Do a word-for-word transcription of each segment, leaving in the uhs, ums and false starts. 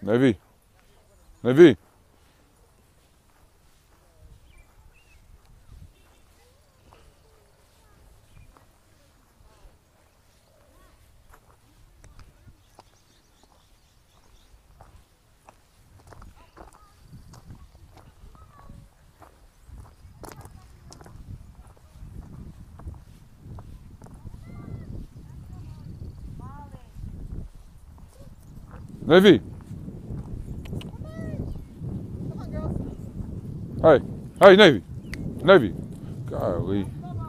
Navy. Navy. Navy. Hey, hey, Navy, Navy. Golly.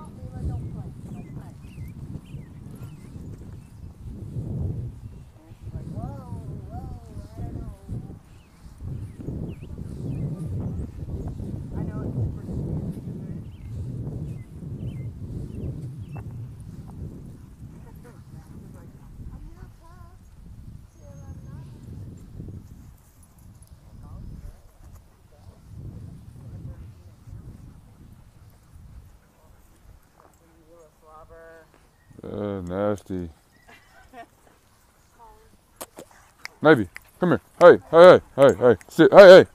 Uh, nasty. Navy, come here. Hey, hey, hey, hey, hey, sit. Hey, hey.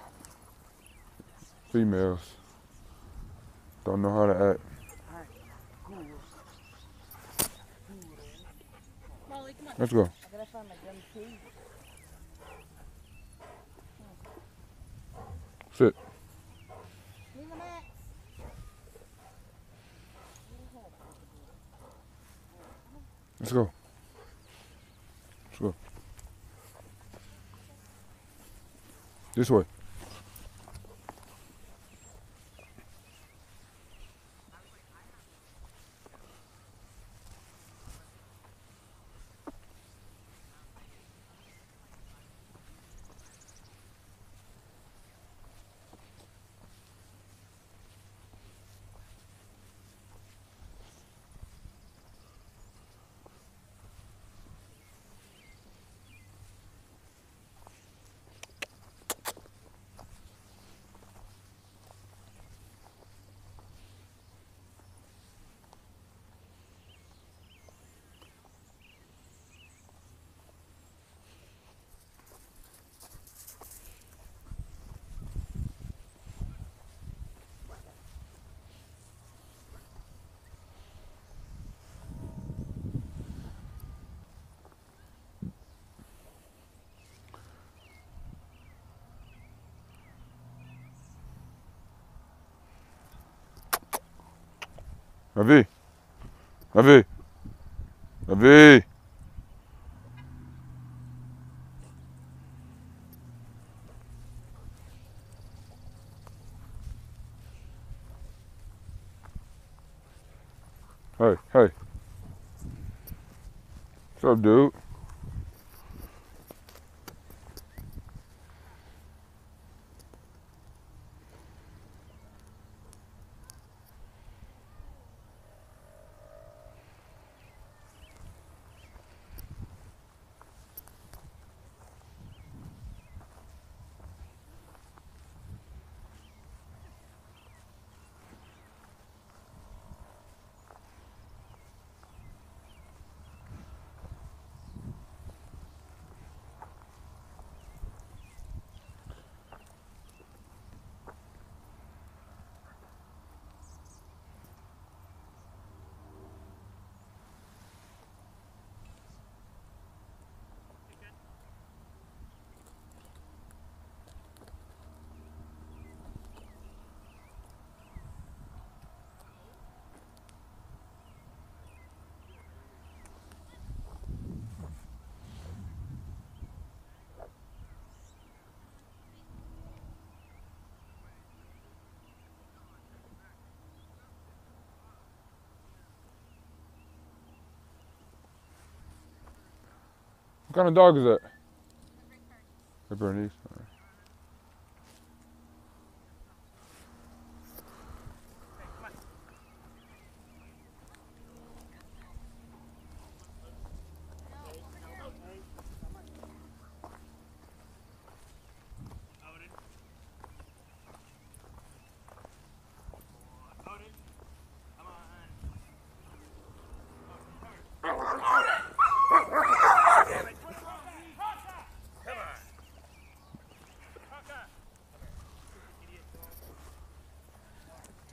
Females don't know how to act. Let's go. Sit. Let's go. Let's go. This way. Ravi. Ravi. Ravi. Hey, hey. What's up, dude? What kind of dog is that? A Bernese. Right.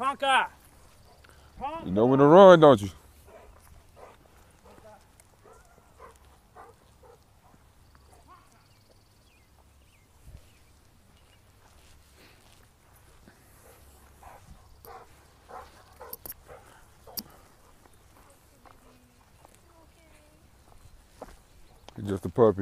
Honka. You know when to run, don't you? He's just a puppy.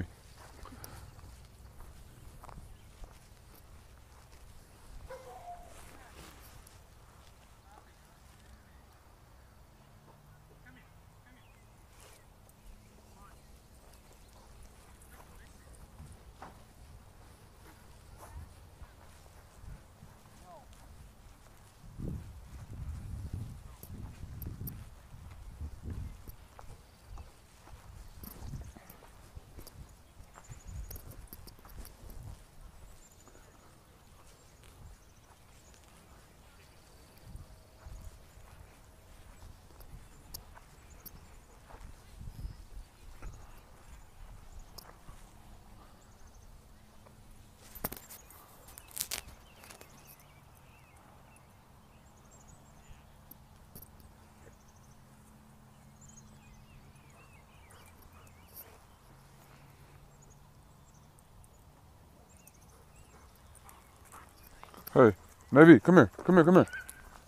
Hey, Navy, come here, come here, come here.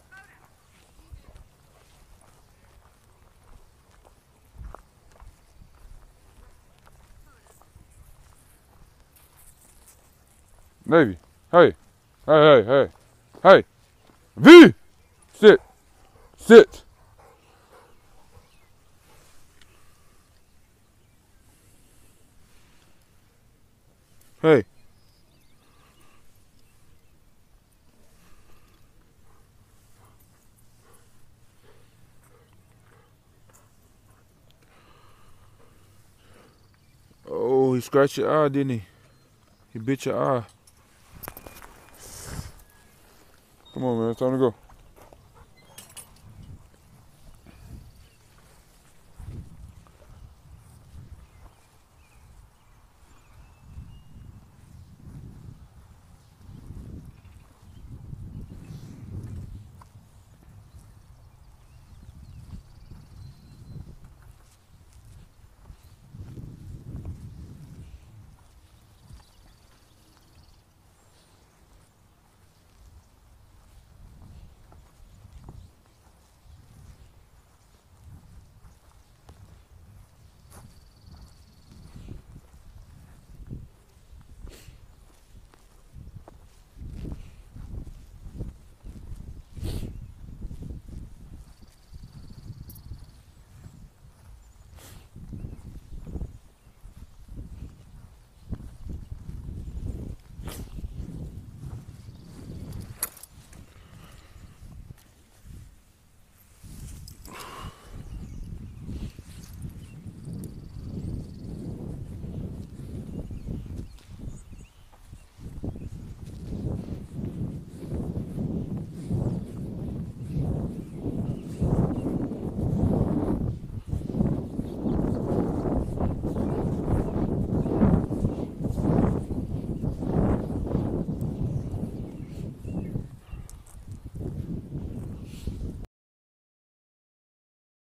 Navy, hey, hey, hey, hey, hey, V, sit, sit. Hey. Oh, he scratched your eye, didn't he? He bit your eye. Come on, man. It's time to go.